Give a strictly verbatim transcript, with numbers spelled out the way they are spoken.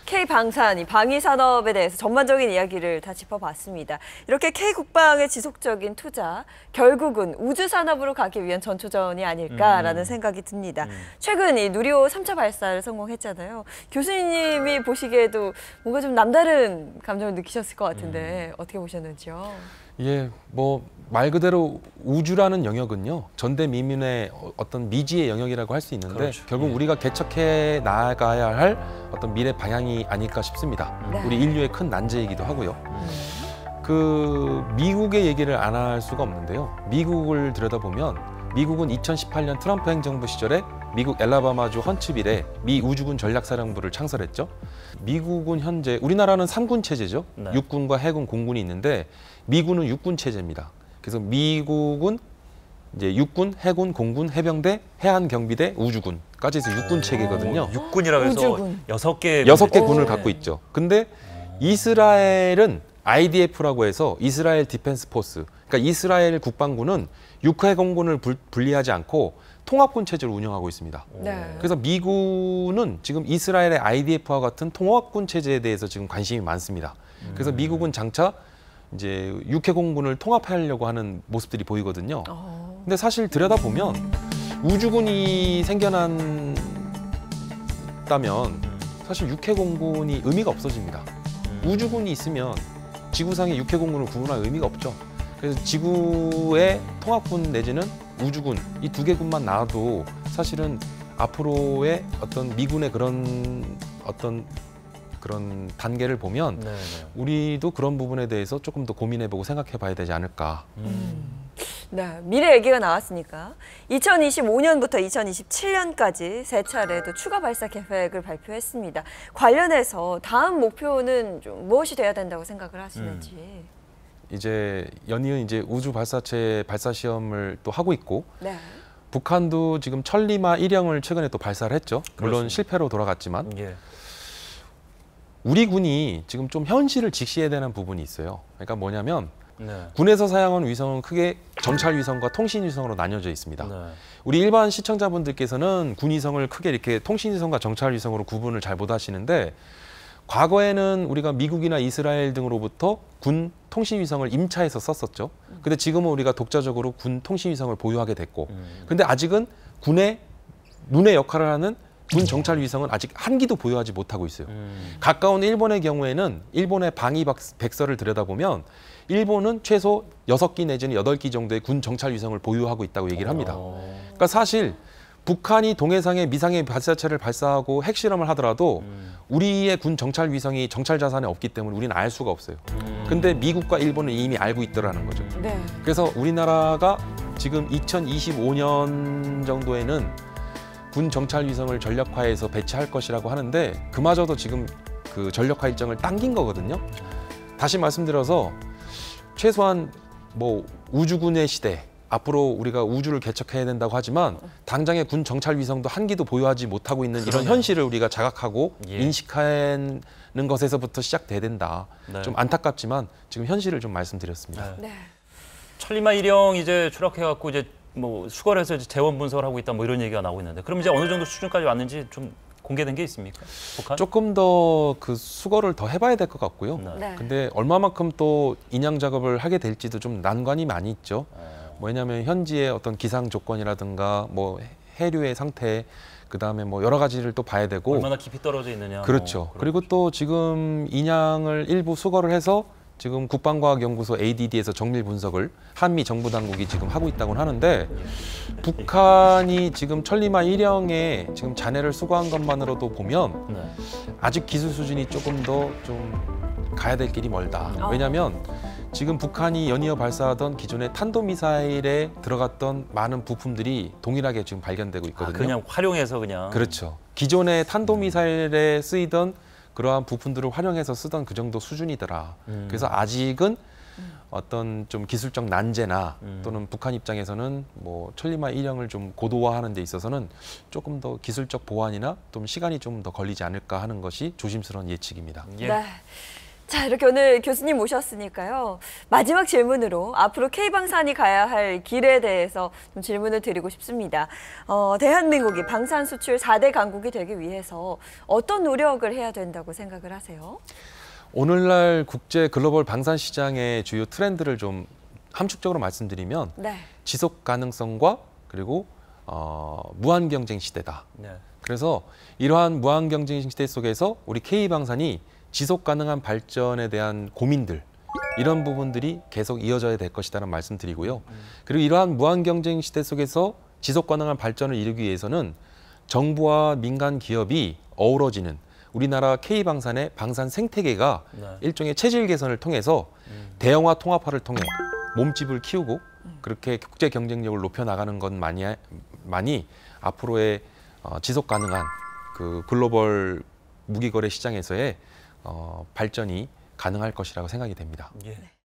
K방산, 이 방위 산업에 대해서 전반적인 이야기를 다 짚어봤습니다. 이렇게 K국방의 지속적인 투자, 결국은 우주 산업으로 가기 위한 전초전이 아닐까라는 음. 생각이 듭니다. 음. 최근 이 누리호 삼 차 발사를 성공했잖아요. 교수님이 보시기에도 뭔가 좀 남다른 감정을 느끼셨을 것 같은데 음. 어떻게 보셨는지요? 예, 뭐 말 그대로 우주라는 영역은요, 전대미문의 어떤 미지의 영역이라고 할 수 있는데 그렇죠. 결국 예. 우리가 개척해 나가야 할 어떤 미래 방향이 아닐까 싶습니다. 네. 우리 인류의 큰 난제이기도 하고요. 음. 그 미국의 얘기를 안 할 수가 없는데요. 미국을 들여다보면 미국은 이천십팔 년 트럼프 행정부 시절에 미국 엘라바마주 헌츠빌에 미 우주군 전략사령부를 창설했죠. 미국은 현재 우리나라는 삼군 체제죠. 네. 육군과 해군, 공군이 있는데 미군은 육군 체제입니다. 그래서 미국은 이제 육군, 해군, 공군, 해병대, 해안경비대, 우주군까지 해서 육군 체계거든요. 육군이라고 해서 여섯 개 여섯 개 군을 갖고 있죠. 근데 이스라엘은 아이디에프라고 해서 이스라엘 디펜스 포스. 그러니까 이스라엘 국방군은 육해공군을 분리하지 않고 통합군 체제를 운영하고 있습니다. 네. 그래서 미군은 지금 이스라엘의 아이디에프와 같은 통합군 체제에 대해서 지금 관심이 많습니다. 그래서 미국은 장차 이제 육해공군을 통합하려고 하는 모습들이 보이거든요. 근데 사실 들여다보면 우주군이 생겨난다면 사실 육해공군이 의미가 없어집니다. 우주군이 있으면 지구상의 육해공군을 구분할 의미가 없죠. 그래서 지구의 통합군 내지는 우주군 이 두 개 군만 나와도 사실은 앞으로의 어떤 미군의 그런 어떤 그런 단계를 보면 네네. 우리도 그런 부분에 대해서 조금 더 고민해보고 생각해봐야 되지 않을까. 음. 네, 미래 얘기가 나왔으니까 이천이십오 년부터 이천이십칠 년까지 세 차례 또 추가 발사 계획을 발표했습니다. 관련해서 다음 목표는 좀 무엇이 돼야 된다고 생각을 하시는지. 음. 이제 연이은 이제 우주 발사체 발사 시험을 또 하고 있고 네. 북한도 지금 천리마 일형을 최근에 또 발사를 했죠. 물론 그렇습니다. 실패로 돌아갔지만 예. 우리 군이 지금 좀 현실을 직시해야 되는 부분이 있어요. 그러니까 뭐냐면 네. 군에서 사용하는 위성은 크게 정찰 위성과 통신 위성으로 나뉘어져 있습니다. 네. 우리 일반 시청자분들께서는 군 위성을 크게 이렇게 통신 위성과 정찰 위성으로 구분을 잘 못 하시는데 과거에는 우리가 미국이나 이스라엘 등으로부터 군 통신 위성을 임차해서 썼었죠. 근데 지금은 우리가 독자적으로 군 통신 위성을 보유하게 됐고 근데 아직은 군의 눈의 역할을 하는 군 정찰 위성은 아직 한 기도 보유하지 못하고 있어요. 음. 가까운 일본의 경우에는 일본의 방위 백서를 들여다보면 일본은 최소 여섯 기 내지는 여덟 기 정도의 군 정찰 위성을 보유하고 있다고 얘기를 합니다. 그러니까 사실 북한이 동해상에 미상의 발사체를 발사하고 핵실험을 하더라도 음. 우리의 군 정찰 위성이 정찰 자산에 없기 때문에 우리는 알 수가 없어요. 음. 근데 미국과 일본은 이미 알고 있더라는 거죠. 네. 그래서 우리나라가 지금 이천이십오 년 정도에는 군 정찰 위성을 전력화해서 배치할 것이라고 하는데 그마저도 지금 그 전력화 일정을 당긴 거거든요. 다시 말씀드려서 최소한 뭐 우주군의 시대 앞으로 우리가 우주를 개척해야 된다고 하지만 당장의 군 정찰 위성도 한 기도 보유하지 못하고 있는 이런 현실을 우리가 자각하고 예. 인식하는 것에서부터 시작돼야 된다. 네. 좀 안타깝지만 지금 현실을 좀 말씀드렸습니다. 네. 천리마 일형 이제 추락해갖고 이제 뭐 수거를 해서 재원 분석을 하고 있다 뭐 이런 얘기가 나오고 있는데 그럼 이제 어느 정도 수준까지 왔는지 좀 공개된 게 있습니까? 북한? 조금 더 그 수거를 더 해봐야 될 것 같고요. 네. 근데 얼마만큼 또 인양 작업을 하게 될지도 좀 난관이 많이 있죠. 뭐냐면 현지의 어떤 기상 조건이라든가 뭐 해류의 상태, 그 다음에 뭐 여러 가지를 또 봐야 되고 얼마나 깊이 떨어져 있느냐. 그렇죠. 뭐 그리고 또 지금 인양을 일부 수거를 해서 지금 국방과학연구소 에이디디에서 정밀 분석을 한미 정부 당국이 지금 하고 있다고는 하는데 북한이 지금 천리마 일형에 지금 잔해를 수거한 것만으로도 보면 네. 아직 기술 수준이 조금 더 좀 가야 될 길이 멀다. 어. 왜냐하면 지금 북한이 연이어 발사하던 기존의 탄도미사일에 들어갔던 많은 부품들이 동일하게 지금 발견되고 있거든요. 아, 그냥 활용해서 그냥. 그렇죠. 기존의 탄도미사일에 쓰이던 그러한 부품들을 활용해서 쓰던 그 정도 수준이더라. 음. 그래서 아직은 어떤 좀 기술적 난제나 음. 또는 북한 입장에서는 뭐 천리마 일형을 좀 고도화하는 데 있어서는 조금 더 기술적 보완이나 좀 시간이 좀 더 걸리지 않을까 하는 것이 조심스러운 예측입니다. 예. 네. 자, 이렇게 오늘 교수님 모셨으니까요. 마지막 질문으로 앞으로 K방산이 가야 할 길에 대해서 좀 질문을 드리고 싶습니다. 어, 대한민국이 방산 수출 사 대 강국이 되기 위해서 어떤 노력을 해야 된다고 생각을 하세요? 오늘날 국제 글로벌 방산 시장의 주요 트렌드를 좀 함축적으로 말씀드리면 네. 지속 가능성과 그리고 어, 무한 경쟁 시대다. 네. 그래서 이러한 무한 경쟁 시대 속에서 우리 K방산이 지속 가능한 발전에 대한 고민들 이런 부분들이 계속 이어져야 될 것이라는 말씀드리고요. 그리고 이러한 무한 경쟁 시대 속에서 지속 가능한 발전을 이루기 위해서는 정부와 민간 기업이 어우러지는 우리나라 K방산의 방산 생태계가 네. 일종의 체질 개선을 통해서 음. 대형화 통합화를 통해 몸집을 키우고 그렇게 국제 경쟁력을 높여 나가는 것만이 만이 앞으로의 어, 지속 가능한 그 글로벌 무기거래 시장에서의 어, 발전이 가능할 것이라고 생각이 됩니다. 예.